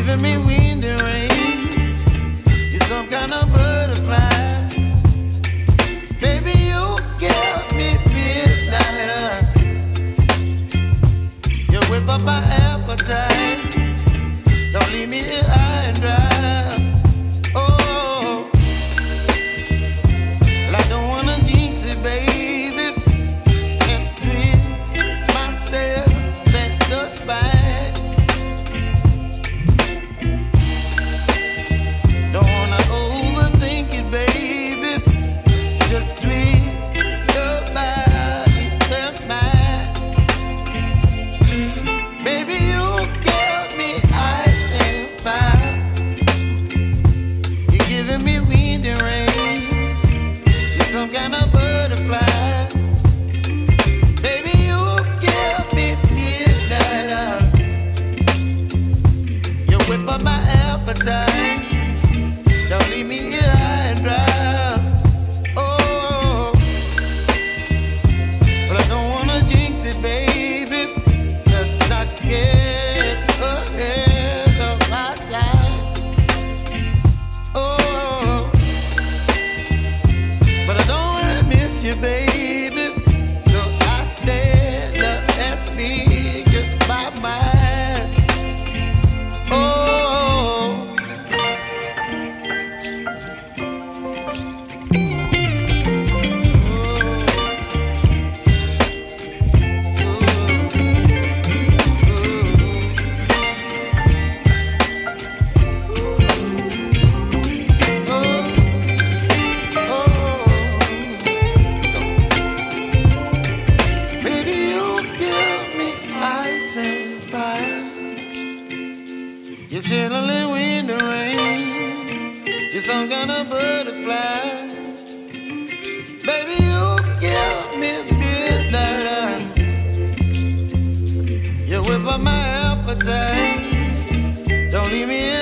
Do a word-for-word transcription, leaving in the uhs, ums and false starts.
giving me wind and rain. You're some kind of butterfly. Baby, you give me midnight. You whip up my appetite. Don't leave me here high and dry. Oh, well, I don't wanna jinx it, baby, and twist myself at the spine. Don't wanna overthink it, baby. It's just twist your body and mine. Baby, you give me ice and fire. You're giving me wind and rain. You're some kind of butterfly. Baby, you give me midnight. You whip up my appetite. Don't leave me here high and dry. Oh, but I don't wanna jinx it, baby. Let's not get ahead of my time. Oh, but I don't wanna miss you, baby. So I stand up and speak my mind. Oh. Baby, you give me ice and fire. You're chilling wind and rain. You're some kind of butterfly. Baby, you give me midnight. You whip up my appetite. Don't leave me